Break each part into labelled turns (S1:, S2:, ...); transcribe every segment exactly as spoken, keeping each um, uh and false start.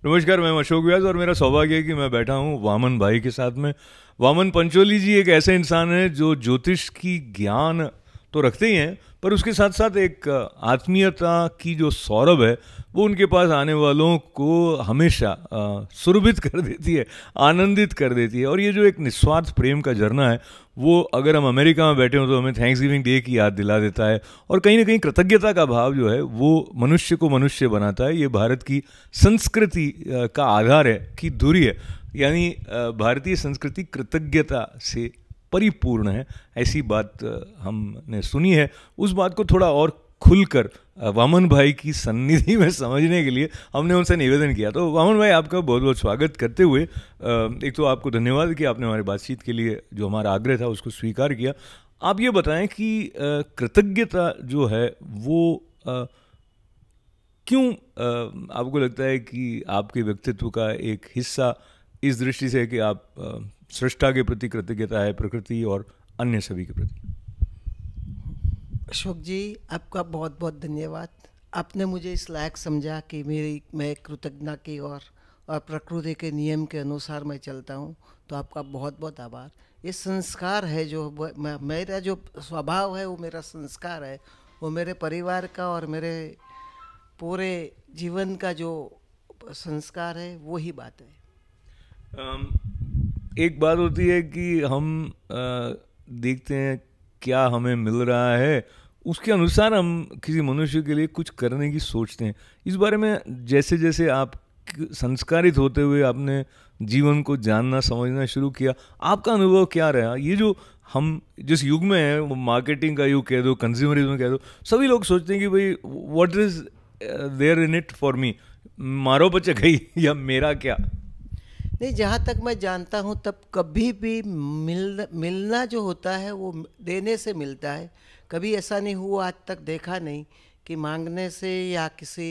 S1: नमस्कार, मैं अशोक व्यास और मेरा सौभाग्य है कि मैं बैठा हूँ वामन भाई के साथ में। वामन पंचोली जी एक ऐसे इंसान हैं जो ज्योतिष की ज्ञान तो रखते ही हैं, पर उसके साथ साथ एक आत्मीयता की जो सौरभ है वो उनके पास आने वालों को हमेशा अ, सुरभित कर देती है, आनंदित कर देती है। और ये जो एक निस्वार्थ प्रेम का झरना है वो अगर हम अमेरिका में बैठे हों तो हमें थैंक्स गिविंग डे की याद दिला देता है। और कहीं ना कहीं कृतज्ञता का भाव जो है वो मनुष्य को मनुष्य बनाता है। ये भारत की संस्कृति अ, का आधार है कि धुरी है, यानी अ, भारतीय संस्कृति कृतज्ञता से परिपूर्ण है। ऐसी बात अ, हमने सुनी है। उस बात को थोड़ा और खुलकर अ, वामन भाई की सन्निधि में समझने के लिए हमने उनसे निवेदन किया। तो वामन भाई, आपका बहुत बहुत स्वागत करते हुए अ, एक तो आपको धन्यवाद कि आपने हमारी बातचीत के लिए जो हमारा आग्रह था उसको स्वीकार किया। आप ये बताएं कि अ, कृतज्ञता जो है वो अ, क्यों अ, आपको लगता है कि आपके व्यक्तित्व का एक हिस्सा इस दृष्टि से है कि आप अ, सृष्टा के प्रति कृतज्ञता है, प्रकृति और अन्य सभी के प्रति।
S2: अशोक जी, आपका बहुत बहुत धन्यवाद। आपने मुझे इस लायक समझा कि मेरी मैं कृतज्ञता की और और प्रकृति के नियम के अनुसार मैं चलता हूँ, तो आपका बहुत बहुत आभार। ये संस्कार है जो वो- मैं- मेरा जो स्वभाव है वो मेरा संस्कार है, वो मेरे परिवार का और मेरे पूरे जीवन का जो संस्कार है वो ही बात है।
S1: अम, एक बात होती है कि हम अ, देखते हैं क्या हमें मिल रहा है, उसके अनुसार हम किसी मनुष्य के लिए कुछ करने की सोचते हैं। इस बारे में जैसे जैसे आप संस्कारित होते हुए आपने जीवन को जानना समझना शुरू किया, आपका अनुभव क्या रहा? ये जो हम जिस युग में हैं, वो मार्केटिंग का युग कह दो, कंज्यूमरिज्म कह दो, सभी लोग सोचते हैं कि भाई what is there in it for me, मारो बच्चे गई या मेरा क्या।
S2: नहीं, जहाँ तक मैं जानता हूँ तब कभी भी मिल मिलना जो होता है वो देने से मिलता है। कभी ऐसा नहीं हुआ, आज तक देखा नहीं कि मांगने से या किसी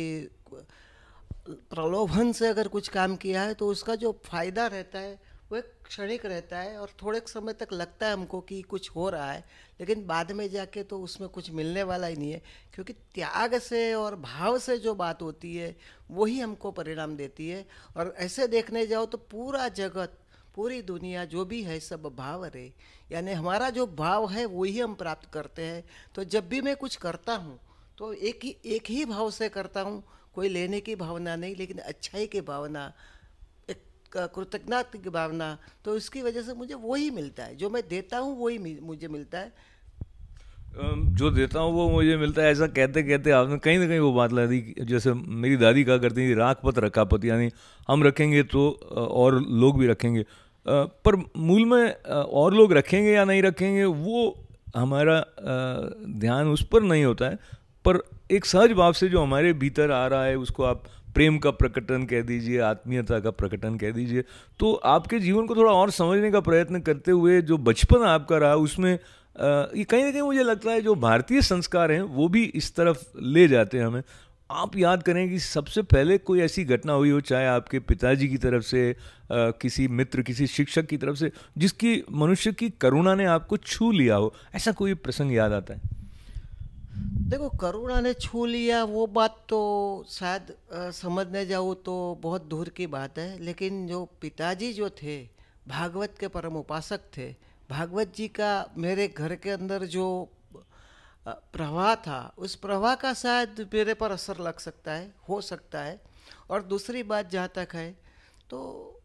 S2: प्रलोभन से अगर कुछ काम किया है तो उसका जो फायदा रहता है वो एक क्षणिक रहता है और थोड़े समय तक लगता है हमको कि कुछ हो रहा है, लेकिन बाद में जाके तो उसमें कुछ मिलने वाला ही नहीं है। क्योंकि त्याग से और भाव से जो बात होती है वही हमको परिणाम देती है। और ऐसे देखने जाओ तो पूरा जगत, पूरी दुनिया जो भी है सब भाव रहे, यानी हमारा जो भाव है वही हम प्राप्त करते हैं। तो जब भी मैं कुछ करता हूँ तो एक ही एक ही भाव से करता हूँ, कोई लेने की भावना नहीं, लेकिन अच्छाई की भावना, एक कृतज्ञता की भावना। तो इसकी वजह से मुझे वही मिलता है, जो मैं देता हूँ वही मि- मुझे मिलता है।
S1: अम, जो देता हूँ वो मुझे मिलता है, ऐसा कहते कहते आपने कहीं ना कहीं वो बात ला दी कि जैसे मेरी दादी कहा करती थी, राख पत रखापत, यानी हम रखेंगे तो अ, और लोग भी रखेंगे। अ, पर मूल में अ, और लोग रखेंगे या नहीं रखेंगे वो हमारा अ, ध्यान उस पर नहीं होता है। पर एक सहज भाव से जो हमारे भीतर आ रहा है उसको आप प्रेम का प्रकटन कह दीजिए, आत्मीयता का प्रकटन कह दीजिए। तो आपके जीवन को थोड़ा और समझने का प्रयत्न करते हुए जो बचपन आपका रहा उसमें अ, ये कहीं ना कहीं मुझे लगता है जो भारतीय संस्कार हैं वो भी इस तरफ ले जाते हैं हमें। आप याद करें कि सबसे पहले कोई ऐसी घटना हुई हो, चाहे आपके पिताजी की तरफ से, अ, किसी मित्र, किसी शिक्षक की तरफ से, जिसकी मनुष्य की करुणा ने आपको छू लिया हो, ऐसा कोई प्रसंग याद आता है?
S2: देखो, करुणा ने छू लिया वो बात तो शायद अ, समझने जाऊँ तो बहुत दूर की बात है, लेकिन जो पिताजी जो थे भागवत के परम उपासक थे, भागवत जी का मेरे घर के अंदर जो अ, प्रवाह था, उस प्रवाह का शायद मेरे पर असर लग सकता है, हो सकता है। और दूसरी बात जहाँ तक है तो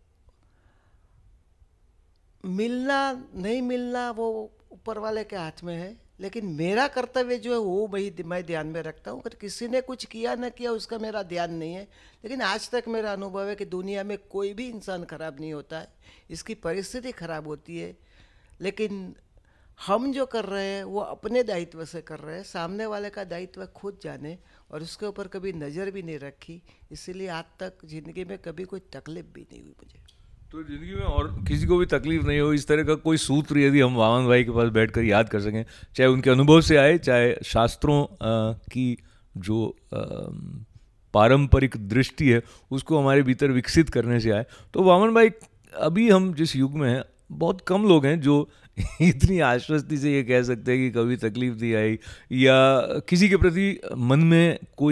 S2: मिलना नहीं मिलना वो ऊपर वाले के हाथ में है, लेकिन मेरा कर्तव्य जो है वो वही मैं ध्यान में रखता हूँ। अगर किसी ने कुछ किया न किया उसका मेरा ध्यान नहीं है, लेकिन आज तक मेरा अनुभव है कि दुनिया में कोई भी इंसान खराब नहीं होता है, इसकी परिस्थिति खराब होती है। लेकिन हम जो कर रहे हैं वो अपने दायित्व से कर रहे हैं, सामने वाले का दायित्व खुद जाने, और उसके ऊपर कभी नज़र भी नहीं रखी। इसीलिए आज तक ज़िंदगी में कभी कोई तकलीफ भी नहीं हुई मुझे।
S1: तो जिंदगी में और किसी को भी तकलीफ नहीं हो, इस तरह का कोई सूत्र यदि हम वामन भाई के पास बैठकर याद कर सकें, चाहे उनके अनुभव से आए, चाहे शास्त्रों अ, की जो अ, पारंपरिक दृष्टि है उसको हमारे भीतर विकसित करने से आए, तो वामन भाई, अभी हम जिस युग में हैं बहुत कम लोग हैं जो इतनी आश्वस्ति से ये कह सकते हैं कि कभी तकलीफ नहीं आई या किसी के प्रति मन में कोई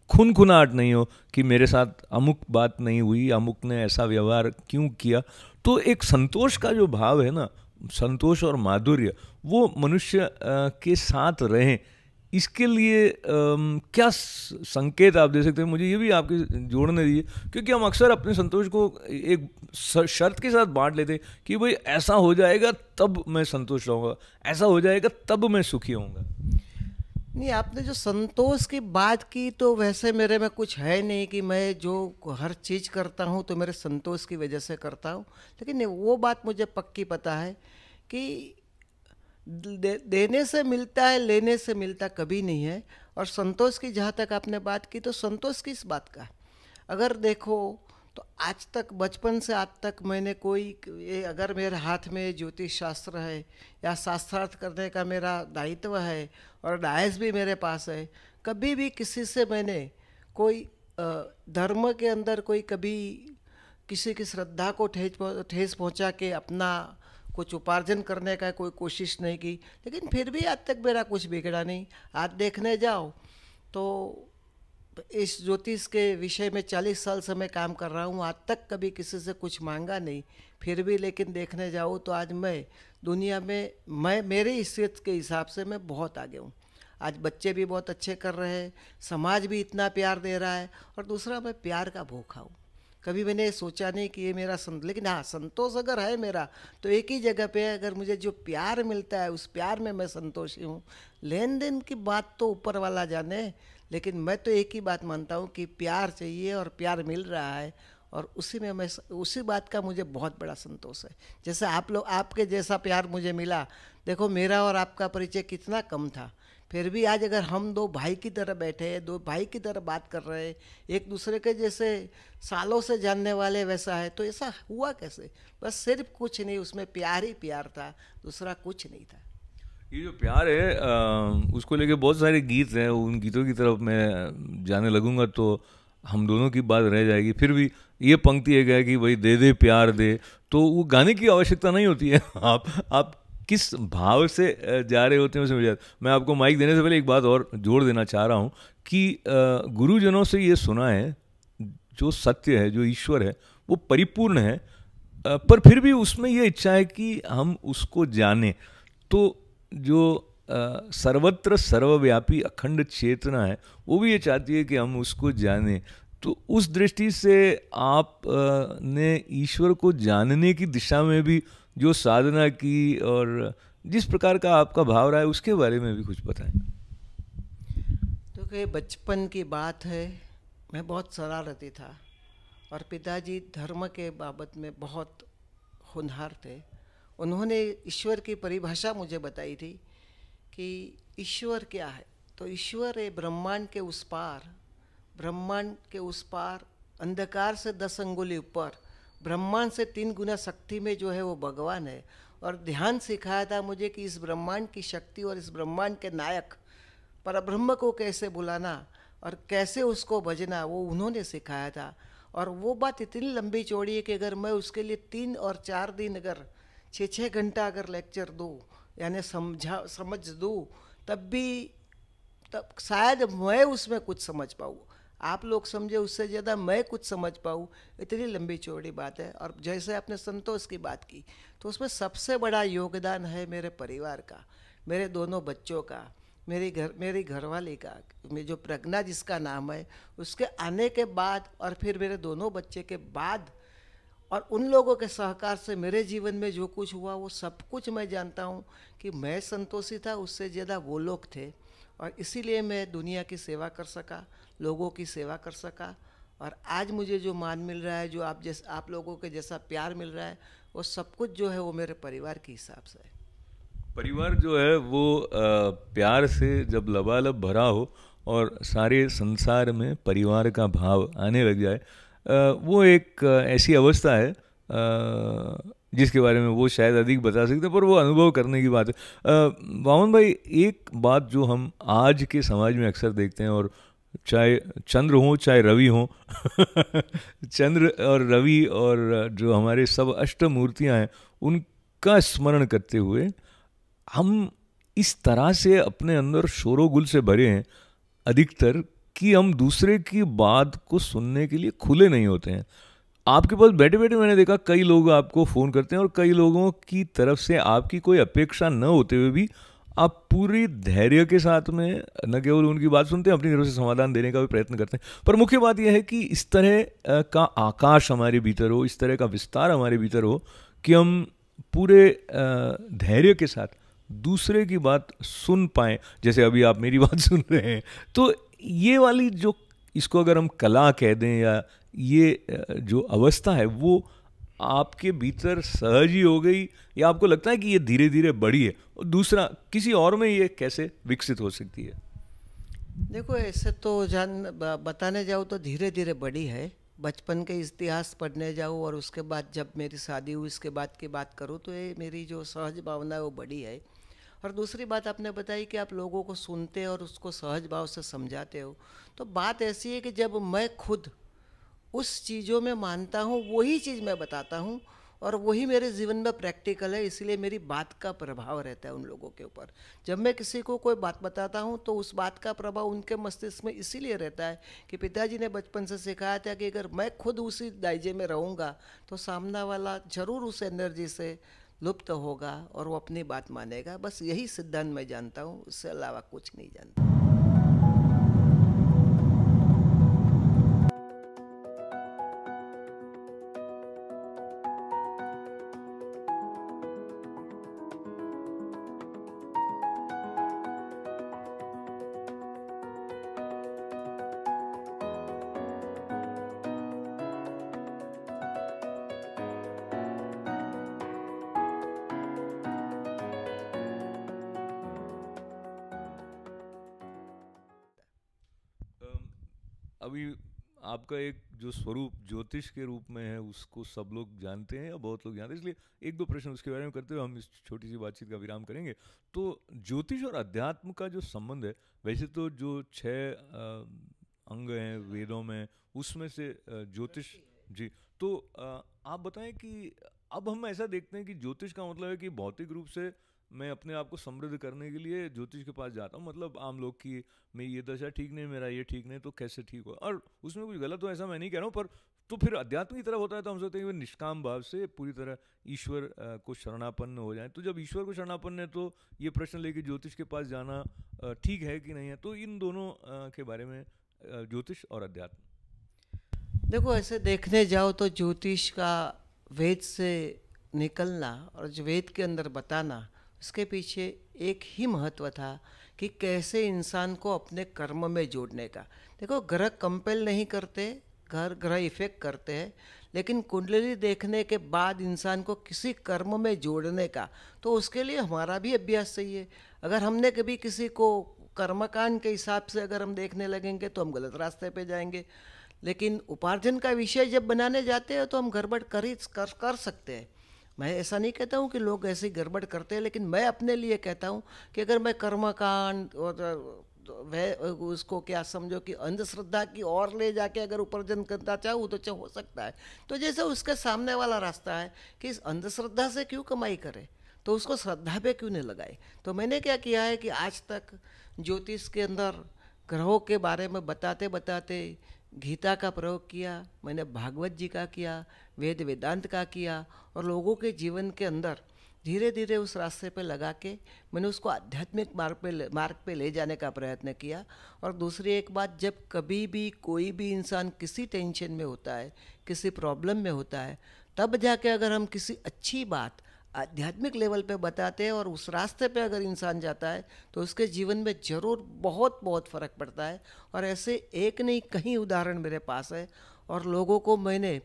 S1: खुन खुनाहट नहीं हो कि मेरे साथ अमुक बात नहीं हुई, अमुक ने ऐसा व्यवहार क्यों किया। तो एक संतोष का जो भाव है ना, संतोष और माधुर्य, वो मनुष्य अ, के साथ रहें, इसके लिए अम, क्या स- संकेत आप दे सकते हैं? मुझे ये भी आपके जोड़ने दीजिए, क्योंकि हम अक्सर अपने संतोष को एक स- शर्त के साथ बांट लेते हैं कि भाई ऐसा हो जाएगा तब मैं संतुष्ट रहूँगा, ऐसा हो जाएगा तब मैं सुखी होऊंगा।
S2: नहीं, आपने जो संतोष की बात की तो वैसे मेरे में कुछ है नहीं कि मैं जो हर चीज़ करता हूँ तो मेरे संतोष की वजह से करता हूँ। लेकिन नहीं, वो बात मुझे पक्की पता है कि दे, देने से मिलता है, लेने से मिलता कभी नहीं है। और संतोष की जहाँ तक आपने बात की, तो संतोष किस बात का? अगर देखो तो आज तक, बचपन से आज तक मैंने कोई, ये अगर मेरे हाथ में ज्योतिष शास्त्र है या शास्त्रार्थ करने का मेरा दायित्व है और डायस भी मेरे पास है, कभी भी किसी से मैंने कोई अ, धर्म के अंदर कोई कभी किसी की श्रद्धा को ठेस पहुं- ठेस पहुंचा के अपना कुछ उपार्जन करने का कोई कोशिश नहीं की। लेकिन फिर भी आज तक मेरा कुछ बिगड़ा नहीं। आज देखने जाओ तो इस ज्योतिष के विषय में चालीस साल से मैं काम कर रहा हूँ, आज तक कभी किसी से कुछ मांगा नहीं। फिर भी लेकिन देखने जाऊँ तो आज मैं दुनिया में, मैं मेरी हैसियत के हिसाब से मैं बहुत आगे हूँ। आज बच्चे भी बहुत अच्छे कर रहे हैं, समाज भी इतना प्यार दे रहा है, और दूसरा मैं प्यार का भूखा हूँ। कभी मैंने ये सोचा नहीं कि ये मेरा संत, लेकिन हाँ, संतोष अगर है मेरा तो एक ही जगह पे है, अगर मुझे जो प्यार मिलता है उस प्यार में मैं संतोषी हूँ। लेन देन की बात तो ऊपर वाला जाने, लेकिन मैं तो एक ही बात मानता हूँ कि प्यार चाहिए और प्यार मिल रहा है, और उसी में मैं, उसी बात का मुझे बहुत बड़ा संतोष है। जैसे आप लोग, आपके जैसा प्यार मुझे मिला, देखो मेरा और आपका परिचय कितना कम था, फिर भी आज अगर हम दो भाई की तरह बैठे हैं, दो भाई की तरह बात कर रहे हैं, एक दूसरे के जैसे सालों से जानने वाले, वैसा है तो ऐसा हुआ कैसे? बस सिर्फ कुछ नहीं, उसमें प्यार ही प्यार था, दूसरा कुछ नहीं था।
S1: ये जो प्यार है अ, उसको लेके बहुत सारे गीत हैं, उन गीतों की तरफ मैं जाने लगूंगा तो हम दोनों की बात रह जाएगी। फिर भी ये पंक्ति है क्या कि भाई दे दे प्यार दे, तो वो गाने की आवश्यकता नहीं होती है। आप आप किस भाव से अ, जा रहे होते हैं उसमें जाते। मैं आपको माइक देने से पहले एक बात और जोड़ देना चाह रहा हूँ कि अ, गुरुजनों से ये सुना है, जो सत्य है, जो ईश्वर है, वो परिपूर्ण है, अ, पर फिर भी उसमें ये इच्छा है कि हम उसको जाने। तो जो अ, सर्वत्र सर्वव्यापी अखंड चेतना है, वो भी ये चाहती है कि हम उसको जाने। तो उस दृष्टि से आप अ, ने ईश्वर को जानने की दिशा में भी जो साधना की और जिस प्रकार का आपका भाव रहा है, उसके बारे में भी कुछ बताएं।
S2: तो कि बचपन की बात है, मैं बहुत शरारती था, और पिताजी धर्म के बाबत में बहुत होनहार थे। उन्होंने ईश्वर की परिभाषा मुझे बताई थी कि ईश्वर क्या है। तो ईश्वर है ब्रह्मांड के उस पार, ब्रह्मांड के उस पार, अंधकार से दस अंगुली ऊपर, ब्रह्मांड से तीन गुना शक्ति में जो है वो भगवान है। और ध्यान सिखाया था मुझे कि इस ब्रह्मांड की शक्ति और इस ब्रह्मांड के नायक परब्रह्म को कैसे बुलाना और कैसे उसको भजना, वो उन्होंने सिखाया था। और वो बात इतनी लंबी चौड़ी है कि अगर मैं उसके लिए तीन और चार दिन, अगर छः छः घंटा अगर लेक्चर दूँ, यानी समझा समझ दूँ, तब भी, तब शायद मैं उसमें कुछ समझ पाऊँ। आप लोग समझे उससे ज़्यादा मैं कुछ समझ पाऊँ, इतनी लंबी चौड़ी बात है। और जैसे आपने संतोष की बात की, तो उसमें सबसे बड़ा योगदान है मेरे परिवार का, मेरे दोनों बच्चों का, मेरी घर मेरी घरवाली का, मैं जो प्रज्ञा जिसका नाम है, उसके आने के बाद, और फिर मेरे दोनों बच्चे के बाद, और उन लोगों के सहकार से मेरे जीवन में जो कुछ हुआ वो सब कुछ मैं जानता हूँ कि मैं संतोषी था, उससे ज़्यादा वो लोग थे। और इसीलिए मैं दुनिया की सेवा कर सका, लोगों की सेवा कर सका। और आज मुझे जो मान मिल रहा है, जो आप जैसे आप लोगों के जैसा प्यार मिल रहा है, वो सब कुछ जो है वो मेरे परिवार के हिसाब से है।
S1: परिवार जो है वो अ, प्यार से जब लबालब भरा हो और सारे संसार में परिवार का भाव आने लग जाए, अ, वो एक अ, ऐसी अवस्था है अ, जिसके बारे में वो शायद अधिक बता सकते हैं, पर वो अनुभव करने की बात है। अ, वामन भाई, एक बात जो हम आज के समाज में अक्सर देखते हैं, और चाहे चंद्र हो चाहे रवि हो चंद्र और रवि और जो हमारे सब अष्ट मूर्तियाँ हैं, उनका स्मरण करते हुए हम इस तरह से अपने अंदर शोरोगुल से भरे हैं अधिकतर कि हम दूसरे की बात को सुनने के लिए खुले नहीं होते हैं। आपके पास बैठे बैठे मैंने देखा कई लोग आपको फ़ोन करते हैं और कई लोगों की तरफ से आपकी कोई अपेक्षा न होते हुए भी आप पूरी धैर्य के साथ में न केवल उनकी बात सुनते हैं, अपनी तरफ से समाधान देने का भी प्रयत्न करते हैं। पर मुख्य बात यह है कि इस तरह अ, का आकाश हमारे भीतर हो, इस तरह का विस्तार हमारे भीतर हो कि हम पूरे अ, धैर्य के साथ दूसरे की बात सुन पाएँ। जैसे अभी आप मेरी बात सुन रहे हैं, तो ये वाली जो, इसको अगर हम कला कह दें या ये अ, जो अवस्था है वो आपके भीतर सहज ही हो गई, या आपको लगता है कि ये धीरे धीरे बढ़ी है? और दूसरा, किसी और में ये कैसे विकसित हो सकती है?
S2: देखो, ऐसे तो जान ब- बताने जाऊँ तो धीरे धीरे बढ़ी है। बचपन के इतिहास पढ़ने जाऊँ और उसके बाद जब मेरी शादी हुई उसके बाद की बात करूँ तो ये मेरी जो सहज भावना है वो बढ़ी है। और दूसरी बात आपने बताई कि आप लोगों को सुनते हो और उसको सहज भाव से समझाते हो। तो बात ऐसी है कि जब मैं खुद उस चीज़ों में मानता हूँ वही चीज़ मैं बताता हूँ और वही मेरे जीवन में प्रैक्टिकल है, इसलिए मेरी बात का प्रभाव रहता है उन लोगों के ऊपर। जब मैं किसी को कोई बात बताता हूँ तो उस बात का प्रभाव उनके मस्तिष्क में इसीलिए रहता है कि पिताजी ने बचपन से सिखाया था कि अगर मैं खुद उसी दायजे में रहूँगा तो सामना वाला जरूर उस एनर्जी से लुप्त होगा और वो अपनी बात मानेगा। बस यही सिद्धांत मैं जानता हूँ, उससे अलावा कुछ नहीं जानता।
S1: अम, अभी आपका एक जो स्वरूप ज्योतिष के रूप में है उसको सब लोग जानते हैं या बहुत लोग जानते हैं, इसलिए एक दो प्रश्न उसके बारे में करते हुए हम इस छोटी सी बातचीत का विराम करेंगे। तो ज्योतिष और अध्यात्म का जो संबंध है, वैसे तो जो छह अ, अंग हैं वेदों में, उसमें से अ, ज्योतिष, जी, तो अ, आप बताएं कि अब हम ऐसा देखते हैं कि ज्योतिष का मतलब है कि भौतिक रूप से मैं अपने आप को समृद्ध करने के लिए ज्योतिष के पास जाता हूँ। मतलब आम लोग की, मैं ये दशा ठीक नहीं, मेरा ये ठीक नहीं, तो कैसे ठीक हो, और उसमें कुछ गलत हो ऐसा मैं नहीं कह रहा हूँ, पर तो फिर अध्यात्म की तरफ होता है तो हम सोचते हैं कि वो निष्काम भाव से पूरी तरह ईश्वर अ, को शरणापन्न हो जाए। तो जब ईश्वर को शरणापन्न है तो ये प्रश्न लेके ज्योतिष के पास जाना अ, ठीक है कि नहीं है? तो इन दोनों अ, के बारे में, अ, ज्योतिष और अध्यात्म।
S2: देखो, ऐसे देखने जाओ तो ज्योतिष का वेद से निकलना और जो वेद के अंदर बताना, उसके पीछे एक ही महत्व था कि कैसे इंसान को अपने कर्म में जोड़ने का। देखो, ग्रह कंपेल नहीं करते, घर ग्रह इफेक्ट करते हैं, लेकिन कुंडली देखने के बाद इंसान को किसी कर्म में जोड़ने का, तो उसके लिए हमारा भी अभ्यास चाहिए। अगर हमने कभी किसी को कर्मकांड के हिसाब से अगर हम देखने लगेंगे तो हम गलत रास्ते पे जाएंगे। लेकिन उपार्जन का विषय जब बनाने जाते हैं तो हम गड़बड़ कर ही कर, कर सकते हैं। मैं ऐसा नहीं कहता हूँ कि लोग ऐसे ही गड़बड़ करते हैं, लेकिन मैं अपने लिए कहता हूँ कि अगर मैं कर्मकांड और वह उसको क्या समझो कि अंधश्रद्धा की ओर ले जाके अगर उपार्जन करना चाहूँ तो चाह हो सकता है। तो जैसे उसके सामने वाला रास्ता है कि इस अंधश्रद्धा से क्यों कमाई करे, तो उसको श्रद्धा पे क्यों नहीं लगाए। तो मैंने क्या किया है कि आज तक ज्योतिष के अंदर ग्रहों के बारे में बताते बताते गीता का प्रयोग किया, मैंने भागवत जी का किया, वेद वेदांत का किया, और लोगों के जीवन के अंदर धीरे धीरे उस रास्ते पे लगा के मैंने उसको आध्यात्मिक मार्ग पे ले- मार्ग पे ले जाने का प्रयत्न किया। और दूसरी एक बात, जब कभी भी कोई भी इंसान किसी टेंशन में होता है, किसी प्रॉब्लम में होता है, तब जाके अगर हम किसी अच्छी बात आध्यात्मिक लेवल पे बताते हैं और उस रास्ते पे अगर इंसान जाता है तो उसके जीवन में ज़रूर बहुत बहुत फ़र्क पड़ता है। और ऐसे एक नहीं कहीं उदाहरण मेरे पास है, और लोगों को मैंने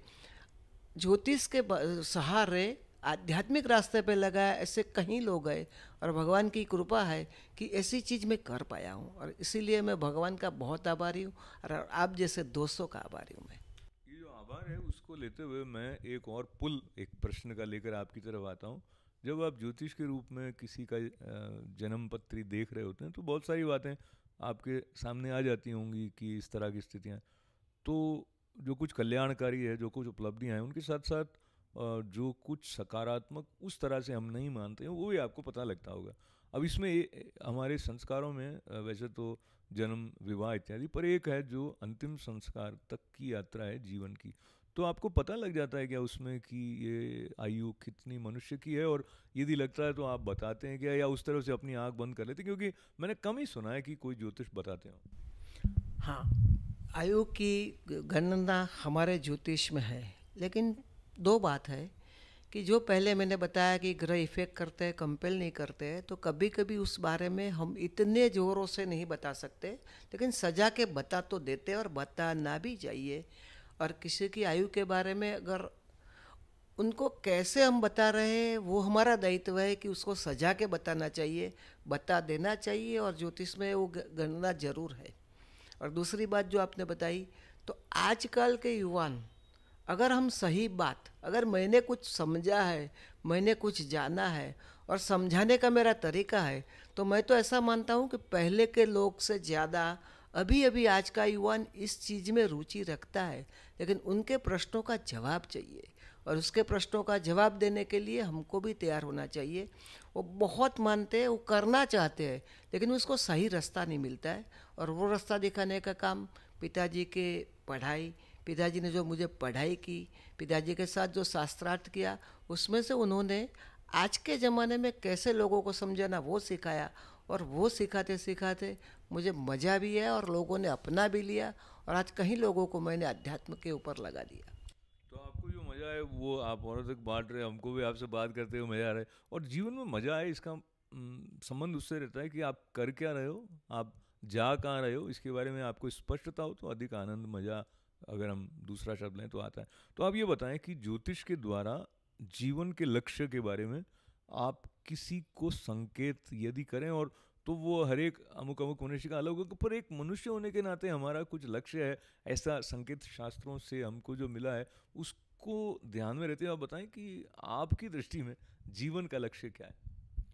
S2: ज्योतिष के ब- सहारे आध्यात्मिक रास्ते पे लगाया, ऐसे कहीं लोग गए, और भगवान की कृपा है कि ऐसी चीज़ मैं कर पाया हूँ, और इसीलिए मैं भगवान का बहुत आभारी हूँ और आप जैसे दोस्तों का आभारी हूँ मैं।
S1: ये जो आभार है उसको लेते हुए मैं एक और पुल, एक प्रश्न का लेकर आपकी तरफ आता हूँ। जब आप ज्योतिष के रूप में किसी का अ, जन्म पत्री देख रहे होते हैं तो बहुत सारी बातें आपके सामने आ जाती होंगी कि इस तरह की स्थितियाँ, तो जो कुछ कल्याणकारी है, जो कुछ उपलब्धियाँ हैं, उनके साथ साथ अ, जो कुछ सकारात्मक उस तरह से हम नहीं मानते हैं वो भी आपको पता लगता होगा। अब इसमें ए, हमारे संस्कारों में अ, वैसे तो जन्म, विवाह इत्यादि, पर एक है जो अंतिम संस्कार तक की यात्रा है जीवन की। तो आपको पता लग जाता है क्या उसमें कि ये आयु कितनी मनुष्य की है, और यदि लगता है तो आप बताते हैं क्या, या उस तरह से अपनी आंख बंद कर लेते हैं? क्योंकि मैंने कम ही सुना है कि कोई ज्योतिष बताते हो।
S2: हाँ, आयु की गणना हमारे ज्योतिष में है, लेकिन दो बात है कि जो पहले मैंने बताया कि ग्रह इफेक्ट करते हैं, कंपेल नहीं करते हैं, तो कभी कभी उस बारे में हम इतने ज़ोरों से नहीं बता सकते, लेकिन सजा के बता तो देते हैं और बताना भी चाहिए। और किसी की आयु के बारे में अगर उनको कैसे हम बता रहे हैं वो हमारा दायित्व है कि उसको सजा के बताना चाहिए, बता देना चाहिए, और ज्योतिष में वो गणना जरूर है। और दूसरी बात जो आपने बताई, तो आजकल के युवान, अगर हम सही बात, अगर मैंने कुछ समझा है, मैंने कुछ जाना है और समझाने का मेरा तरीका है, तो मैं तो ऐसा मानता हूँ कि पहले के लोग से ज़्यादा अभी अभी आज का युवान इस चीज़ में रुचि रखता है। लेकिन उनके प्रश्नों का जवाब चाहिए, और उसके प्रश्नों का जवाब देने के लिए हमको भी तैयार होना चाहिए। वो बहुत मानते हैं, वो करना चाहते हैं, लेकिन उसको सही रास्ता नहीं मिलता है, और वो रास्ता दिखाने का काम पिताजी के पढ़ाई, पिताजी ने जो मुझे पढ़ाई की, पिताजी के साथ जो शास्त्रार्थ किया, उसमें से उन्होंने आज के ज़माने में कैसे लोगों को समझाना वो सिखाया, और वो सिखाते सिखाते मुझे मज़ा भी है और लोगों ने अपना भी लिया, और आज कहीं लोगों को मैंने अध्यात्म के ऊपर लगा दिया।
S1: तो आपको जो मज़ा है वो आप औरों तक बांट रहे हैं, हमको भी आपसे बात करते हुए मज़ा आ रहा है। और जीवन में मज़ा आए इसका हम्म, संबंध उससे रहता है कि आप कर क्या रहे हो, आप जा कहाँ रहे हो, इसके बारे में आपको स्पष्टता हो तो अधिक आनंद, मज़ा, अगर हम दूसरा शब्द लें तो आता है। तो आप ये बताएं कि ज्योतिष के द्वारा जीवन के लक्ष्य के बारे में आप किसी को संकेत यदि करें, और तो वो हर एक अमुक अमुक मनुष्य का अलग होगा, पर एक मनुष्य होने के नाते हमारा कुछ लक्ष्य है, ऐसा संकेत शास्त्रों से हमको जो मिला है उसको ध्यान में रहते हुए आप बताएं कि आपकी दृष्टि में जीवन का लक्ष्य क्या है।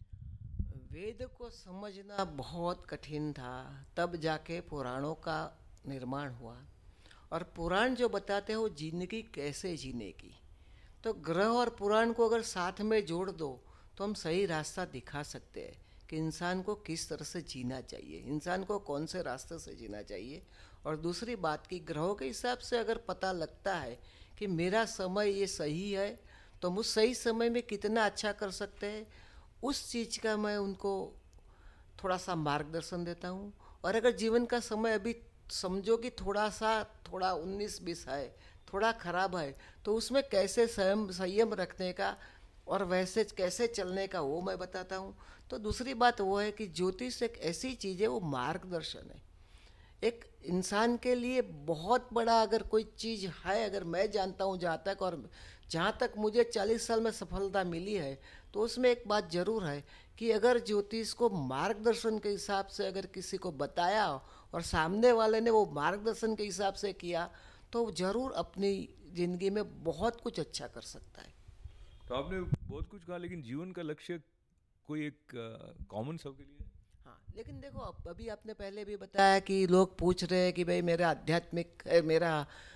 S2: वेद को समझना बहुत कठिन था, तब जाके पुराणों का निर्माण हुआ। और पुराण जो बताते हैं वो जिंदगी कैसे जीने की, तो ग्रह और पुराण को अगर साथ में जोड़ दो तो हम सही रास्ता दिखा सकते हैं कि इंसान को किस तरह से जीना चाहिए, इंसान को कौन से रास्ते से जीना चाहिए। और दूसरी बात कि ग्रहों के हिसाब से अगर पता लगता है कि मेरा समय ये सही है, तो हम उस सही समय में कितना अच्छा कर सकते हैं, उस चीज़ का मैं उनको थोड़ा सा मार्गदर्शन देता हूँ। और अगर जीवन का समय अभी समझो कि थोड़ा सा थोड़ा उन्नीस बीस है, थोड़ा खराब है, तो उसमें कैसे संयम संयम रखने का और वैसे कैसे चलने का वो मैं बताता हूँ। तो दूसरी बात वो है कि ज्योतिष एक ऐसी चीज़ है, वो मार्गदर्शन है एक इंसान के लिए बहुत बड़ा। अगर कोई चीज़ है, अगर मैं जानता हूँ जहाँ तक, और जहाँ तक मुझे चालीस साल में सफलता मिली है, तो उसमें एक बात ज़रूर है कि अगर ज्योतिष को मार्गदर्शन के हिसाब से अगर किसी को बताया और सामने वाले ने वो मार्गदर्शन के हिसाब से किया, तो ज़रूर अपनी ज़िंदगी में बहुत कुछ अच्छा कर सकता है।
S1: तो आपने बहुत कुछ कहा, लेकिन जीवन का लक्ष्य कोई एक कॉमन सबके लिए है?
S2: हाँ, लेकिन देखो, अब अभी आपने पहले भी बताया कि लोग पूछ रहे हैं कि भाई मेरा आध्यात्मिक है, मेरा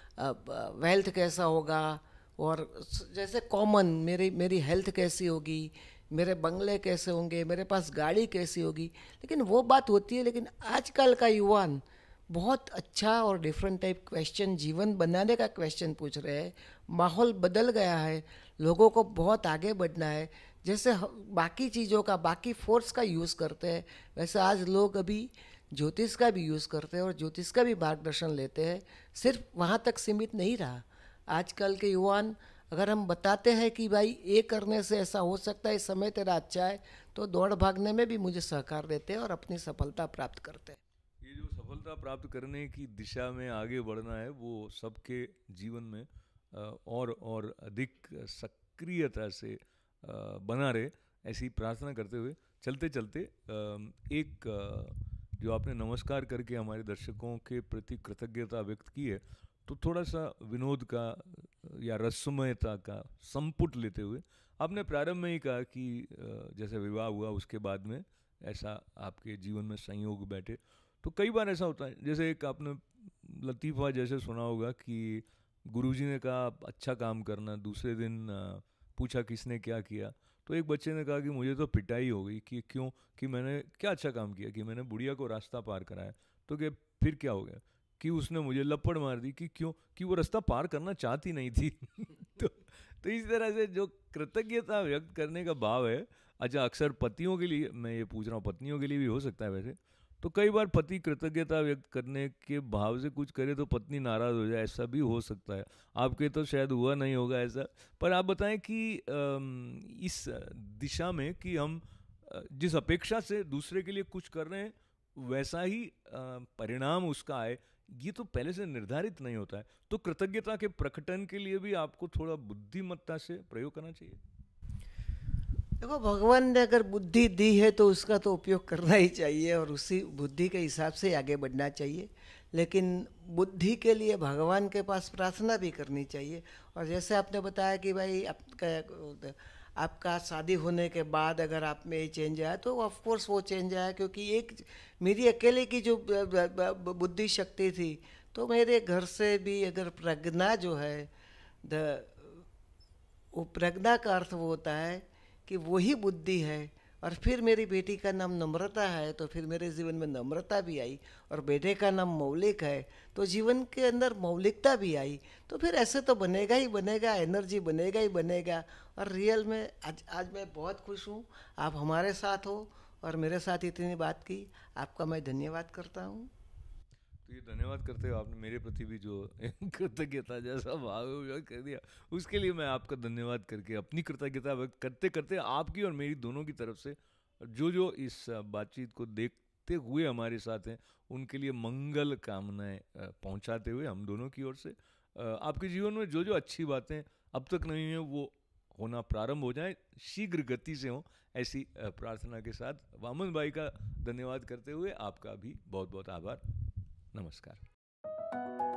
S2: वेल्थ कैसा होगा, और जैसे कॉमन मेरी मेरी हेल्थ कैसी होगी, मेरे बंगले कैसे होंगे, मेरे पास गाड़ी कैसी होगी, लेकिन वो बात होती है। लेकिन आजकल का युवान बहुत अच्छा और डिफरेंट टाइप क्वेश्चन, जीवन बनाने का क्वेश्चन पूछ रहे हैं। माहौल बदल गया है, लोगों को बहुत आगे बढ़ना है। जैसे बाकी चीज़ों का, बाकी फोर्स का यूज़ करते हैं, वैसे आज लोग अभी ज्योतिष का भी यूज़ करते हैं और ज्योतिष का भी मार्गदर्शन लेते हैं। सिर्फ वहाँ तक सीमित नहीं रहा। आजकल के युवान, अगर हम बताते हैं कि भाई ये करने से ऐसा हो सकता है, इस समय तेरा अच्छा है, तो दौड़ भागने में भी मुझे सहकार देते हैं और अपनी सफलता प्राप्त करते हैं।
S1: ये जो सफलता प्राप्त करने की दिशा में आगे बढ़ना है, वो सबके जीवन में और और अधिक सक्रियता से बना रहे, ऐसी प्रार्थना करते हुए चलते चलते एक जो आपने नमस्कार करके हमारे दर्शकों के प्रति कृतज्ञता व्यक्त की है, तो थोड़ा सा विनोद का या रसमयता का संपुट लेते हुए आपने प्रारंभ में ही कहा कि जैसे विवाह हुआ उसके बाद में ऐसा आपके जीवन में संयोग बैठे, तो कई बार ऐसा होता है, जैसे एक आपने लतीफ़ा जैसे सुना होगा कि गुरुजी ने कहा अच्छा काम करना, दूसरे दिन पूछा किसने क्या किया, तो एक बच्चे ने कहा कि मुझे तो पिटाई हो गई, कि क्यों, कि मैंने क्या अच्छा काम किया, कि मैंने बुढ़िया को रास्ता पार कराया। तो कि फिर क्या हो गया, कि उसने मुझे लपड़ मार दी, कि क्यों, कि वो रास्ता पार करना चाहती नहीं थी। तो तो इस तरह से जो कृतज्ञता व्यक्त करने का भाव है, अच्छा अक्सर पतियों के लिए, मैं ये पूछ रहा हूँ, पत्नियों के लिए भी हो सकता है वैसे, तो कई बार पति कृतज्ञता व्यक्त करने के भाव से कुछ करे तो पत्नी नाराज हो जाए, ऐसा भी हो सकता है। आपके तो शायद हुआ नहीं होगा ऐसा, पर आप बताएं कि अम, इस दिशा में कि हम अ, जिस अपेक्षा से दूसरे के लिए कुछ कर रहे हैं वैसा ही अ, परिणाम उसका आए, ये तो पहले से निर्धारित नहीं होता है। तो कृतज्ञता के प्रकटन के लिए भी आपको थोड़ा बुद्धिमत्ता से प्रयोग करना चाहिए।
S2: देखो, भगवान ने अगर बुद्धि दी है तो उसका तो उपयोग करना ही चाहिए और उसी बुद्धि के हिसाब से आगे बढ़ना चाहिए। लेकिन बुद्धि के लिए भगवान के पास प्रार्थना भी करनी चाहिए। और जैसे आपने बताया कि भाई आपका आपका शादी होने के बाद अगर आप में ये चेंज आया तो ऑफ कोर्स वो चेंज आया, क्योंकि एक मेरी अकेले की जो ब- ब- ब- बुद्धि शक्ति थी, तो मेरे घर से भी अगर प्रज्ञा जो है, द वो प्रज्ञा का अर्थ वो होता है कि वही बुद्धि है। और फिर मेरी बेटी का नाम नम्रता है तो फिर मेरे जीवन में नम्रता भी आई, और बेटे का नाम मौलिक है तो जीवन के अंदर मौलिकता भी आई। तो फिर ऐसे तो बनेगा ही बनेगा, एनर्जी बनेगा ही बनेगा। और रियल में आज आज मैं बहुत खुश हूँ आप हमारे साथ हो और मेरे साथ इतनी बात की, आपका मैं धन्यवाद करता हूँ।
S1: तो ये धन्यवाद करते हो आपने मेरे प्रति भी जो कृतज्ञता जैसा भाव व्यक्त कर दिया, उसके लिए मैं आपका धन्यवाद करके अपनी कृतज्ञता व्यक्त करते करते आपकी और मेरी दोनों की तरफ से जो जो इस बातचीत को देखते हुए हमारे साथ हैं उनके लिए मंगल कामनाएं अ, पहुंचाते हुए हम दोनों की ओर से अ, आपके जीवन में जो जो अच्छी बातें अब तक नहीं है वो होना प्रारंभ हो जाए, शीघ्र गति से हो, ऐसी अ, प्रार्थना के साथ वामन भाई का धन्यवाद करते हुए आपका भी बहुत बहुत आभार। नमस्कार।